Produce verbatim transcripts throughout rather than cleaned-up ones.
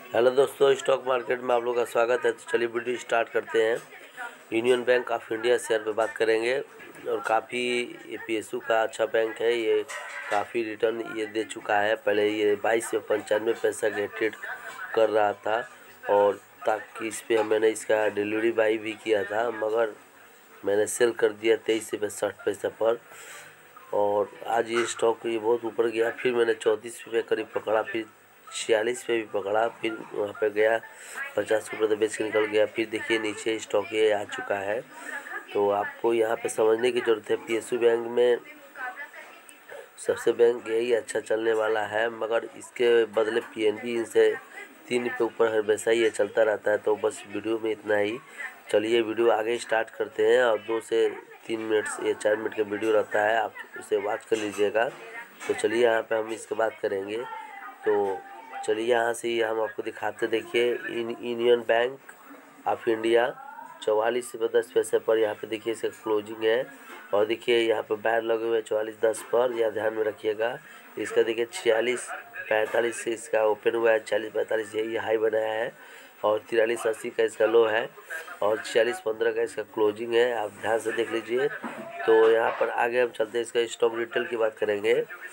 Hello दोस्तों, stock market में आप लोगों का स्वागत है। तो चलिए वीडियो स्टार्ट करते हैं। Union Bank of India share पे बात करेंगे और काफ़ी ये पीएसयू का अच्छा बैंक है। ये काफ़ी रिटर्न ये दे चुका है। पहले ये बाईस से पंचानवे पैसा के ट्रेड कर रहा था और ताकि इस पर मैंने इसका डिलीवरी बाई भी किया था, मगर मैंने सेल कर दिया तेईस से साठ पैसा पर। और आज ये स्टॉक ये बहुत ऊपर गया, फिर मैंने चौंतीस रुपये करीब पकड़ा, फिर छियालीस पे भी पकड़ा, फिर वहाँ पे गया पचास रुपये तो बेच के निकल गया। फिर देखिए नीचे स्टॉक ये आ चुका है। तो आपको यहाँ पे समझने की ज़रूरत है, पीएसयू बैंक में सबसे बैंक यही अच्छा चलने वाला है, मगर इसके बदले पीएनबी इनसे तीन पे ऊपर हर वैसा ही ये चलता रहता है। तो बस वीडियो में इतना ही। चलिए वीडियो आगे स्टार्ट करते हैं और दो से तीन मिनट या चार मिनट का वीडियो रहता है, आप उसे वॉच कर लीजिएगा। तो चलिए यहाँ पे हम इसके बात करेंगे। तो चलिए यहाँ से ही हम आपको दिखाते। देखिए यूनियन बैंक ऑफ इंडिया चौवालीस से दस पैसे पर यहाँ पे देखिए इसका क्लोजिंग है। और देखिए यहाँ पे बैर लगे हुए चौवालीस दस पर, यह ध्यान में रखिएगा। इसका देखिए छियालीस पैंतालीस से इसका ओपन हुआ है, छियालीस पैंतालीस यही हाई बनाया है और तिरालीस अस्सी का इसका लो है और छियालीस पंद्रह का इसका क्लोजिंग है। आप ध्यान से देख लीजिए। तो यहाँ पर आगे हम चलते हैं, इसका स्टॉक डिटेल की बात करेंगे।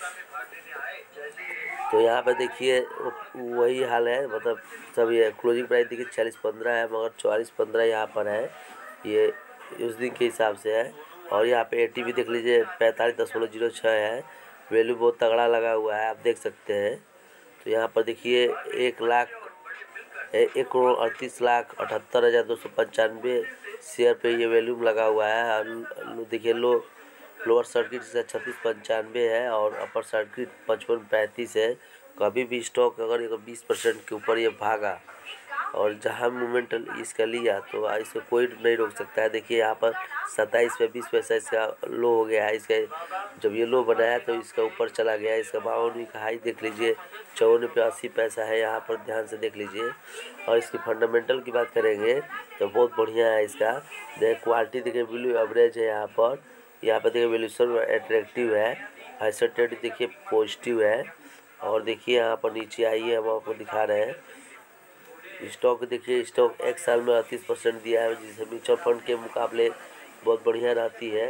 तो यहाँ पे देखिए वही हाल है, मतलब सब ये क्लोजिंग प्राइस देखिए छियालीस पंद्रह है, मगर चौवालीस पंद्रह यहाँ पर है, ये उस दिन के हिसाब से है। और यहाँ पे एटी भी देख लीजिए पैंतालीस दशमलव जीरो छः है, वैल्यू बहुत तगड़ा लगा हुआ है, आप देख सकते हैं। तो यहाँ पर देखिए एक लाख एक करोड़ अड़तीस लाख अठहत्तर हज़ार दो सौ पंचानवे शेयर पे ये वैल्यूम लगा हुआ है। और देखिए लो लोअर सर्किट से छत्तीस पंचानवे है और अपर सर्किट पचपन पैंतीस है। कभी भी स्टॉक अगर ये बीस परसेंट के ऊपर ये भागा और जहां मूवमेंट इसका लिया तो इसको कोई नहीं रोक सकता है। देखिए यहाँ पर सत्ताईस पे बीस पैसा इसका लो हो गया है। इसका जब ये लो बनाया तो इसका ऊपर चला गया। इसका बावन का हाई देख लीजिए, चौवन पे अस्सी पैसा है, यहाँ पर ध्यान से देख लीजिए। और इसकी फंडामेंटल की बात करेंगे तो बहुत बढ़िया है इसका। देखिए क्वालिटी देखिए, वैल्यू एवरेज है यहाँ पर। यहाँ पर देखिए वैल्यूएशन अट्रैक्टिव है, हाइसटेड देखिए पॉजिटिव है। और देखिए यहाँ पर नीचे आइए, हम आपको दिखा रहे हैं स्टॉक। देखिए स्टॉक एक साल में अड़तीस परसेंट दिया है, जिसे म्यूचुअल फंड के मुकाबले बहुत बढ़िया रहती है।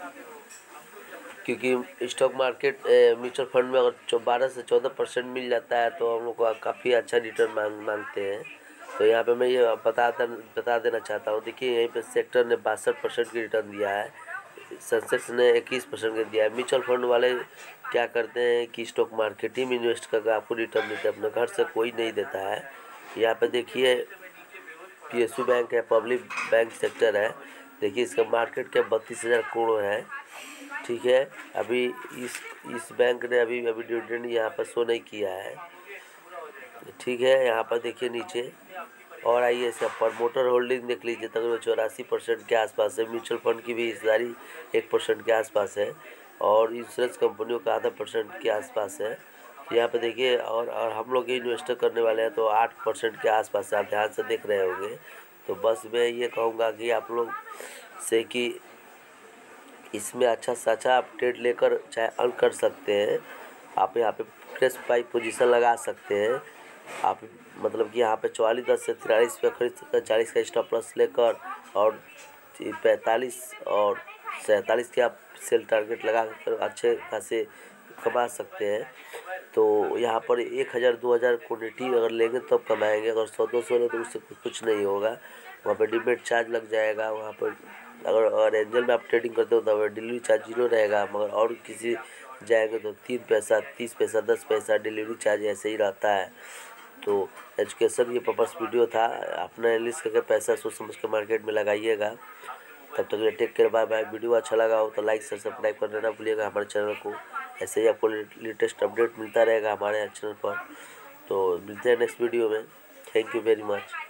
क्योंकि स्टॉक मार्केट म्यूचुअल फंड में अगर बारह से चौदह परसेंट मिल जाता है तो हम लोग को काफ़ी अच्छा रिटर्न मांग मांगते हैं। तो यहाँ पे मैं ये बता बता देना चाहता हूँ। देखिए यहीं पे सेक्टर ने बासठ परसेंट की रिटर्न दिया है, सेंसेक्स ने इक्कीस परसेंट का दिया है। म्यूचुअल फंड वाले क्या करते हैं कि स्टॉक मार्केट ही में इन्वेस्ट करके आपको रिटर्न देते हैं, अपने घर से कोई नहीं देता है। यहाँ पे देखिए पीएसयू बैंक है, पब्लिक बैंक सेक्टर है। देखिए इसका मार्केट कैप बत्तीस हज़ार करोड़ है, ठीक है। अभी इस इस बैंक ने अभी अभी डिविडेंड यहाँ पर शो नहीं किया है, ठीक है। यहाँ पर देखिए नीचे और आइए इसका प्रमोटर होल्डिंग देख लीजिए, तकरीबन चौरासी परसेंट के आसपास है। म्यूचुअल फंड की भी हिस्सेदारी एक परसेंट के आसपास है और इंश्योरेंस कंपनियों का आधा परसेंट के आसपास है। यहाँ पे देखिए और और हम लोग ये इन्वेस्टर करने वाले हैं तो आठ परसेंट के आसपास से, आप ध्यान से देख रहे होंगे। तो बस मैं ये कहूँगा कि आप लोग से कि इसमें अच्छा से अच्छा आप ट्रेड लेकर चाहे अर्न कर सकते हैं। आप यहाँ पे फ्रेश बाई पोजीशन लगा सकते हैं। आप मतलब कि यहाँ पे चौवालीस दस से तिरालीस पे खरीद सकते हैं, चालीस का स्टॉप लॉस लेकर, और पैंतालीस और सैंतालीस के आप सेल टारगेट लगा कर अच्छे खासे कमा सकते हैं। तो यहाँ पर एक हज़ार दो हज़ार क्वान्टिटी अगर लेंगे तब कमाएंगे, अगर सौ दो सौ ले तो उससे कुछ नहीं होगा। वहाँ पर डिमेट चार्ज लग जाएगा। वहाँ पर अगर अगर एंजल में आप ट्रेडिंग करते हो तो डिलीवरी चार्ज जीरो रहेगा, मगर और किसी जाएंगे तो तीन पैसा तीस पैसा दस पैसा डिलीवरी चार्ज ऐसे ही रहता है। तो एजुकेशन ये पर्पस वीडियो था, अपना एनालिस्ट करके पैसा सोच समझ के मार्केट में लगाइएगा। तब तक take care, bye bye. Video अच्छा लगा हो तो लाइक से सब्सक्राइब करना ना भूलिएगा हमारे चैनल को। ऐसे ही आपको लेटेस्ट अपडेट मिलता रहेगा हमारे चैनल पर। तो मिलते हैं नेक्स्ट वीडियो में। Thank you very much.